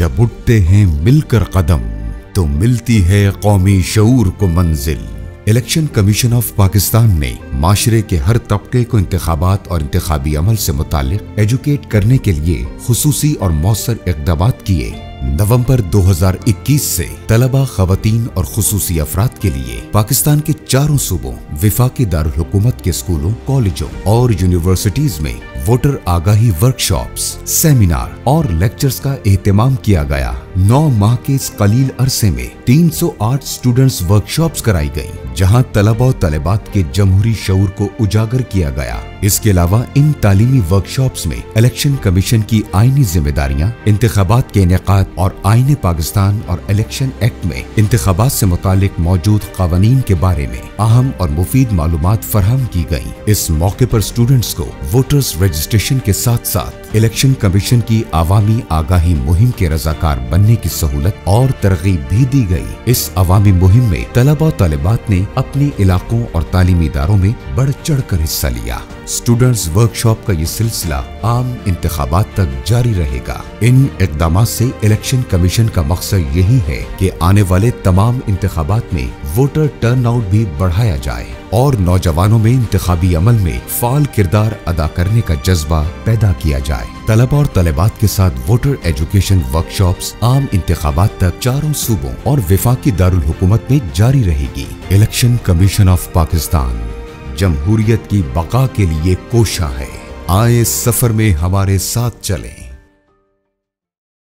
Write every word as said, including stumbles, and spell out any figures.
जब उठते हैं मिलकर कदम तो मिलती है कौमी शऊर को मंजिल। इलेक्शन कमीशन ऑफ पाकिस्तान ने माशरे के हर तबके को इंतखाबात और इंतखाबी अमल से मुताल्लिक एजुकेट करने के लिए खुसूसी और मौसर इक़दामात किए। नवंबर दो हज़ार इक्कीस से तलबा, खवातीन और खुसूसी अफराद के लिए पाकिस्तान के चारों सूबों, विफाकी दारुल हुकूमत के स्कूलों, कॉलेजों और यूनिवर्सिटीज में वोटर आगाही वर्कशॉप्स, सेमिनार और लेक्चर्स का एहतमाम किया गया। नौ माह के इस कलील अरसे में तीन सौ आठ स्टूडेंट्स वर्कशॉप्स कराई गईं, जहां तलबा और तलेबात के जमहूरी शऊर को उजागर किया गया। इसके अलावा इन तालीमी वर्कशॉप्स में इलेक्शन कमीशन की आईनी जिम्मेदारियां, इंतखाबात के इनेकाद और आईने पाकिस्तान और इलेक्शन एक्ट में इंतखाबात से मुतालिक मौजूद कवानीन के बारे में अहम और मुफीद मालूमात फराहम की गयी। इस मौके पर स्टूडेंट्स को वोटर्स रजिस्ट्रेशन के साथ साथ इलेक्शन कमीशन की आवामी आगाही मुहिम के रजाकार बनने की सहूलत और तरगीब भी दी गई। इस अवामी मुहिम में तलबा और तलेबात ने अपने इलाकों और तालीमी इदारों में बढ़ चढ़ कर हिस्सा लिया। स्टूडेंट्स वर्कशॉप का ये सिलसिला आम इंतखाबात तक जारी रहेगा। इन इक़दामात से इलेक्शन कमीशन का मकसद यही है कि आने वाले तमाम इंतखाबात में वोटर टर्न आउट भी बढ़ाया जाए और नौजवानों में इंतखाबी अमल में फाल किरदार अदा करने का जज्बा पैदा किया जाए। तलबा और तलेबात के साथ वोटर एजुकेशन वर्कशॉप्स आम इंतखाबात तक चारों सूबों और विफाकी दारुल हुकूमत में जारी रहेगी। इलेक्शन कमीशन ऑफ पाकिस्तान जमहूरियत की बका के लिए कोशा है। आए सफर में हमारे साथ चलें।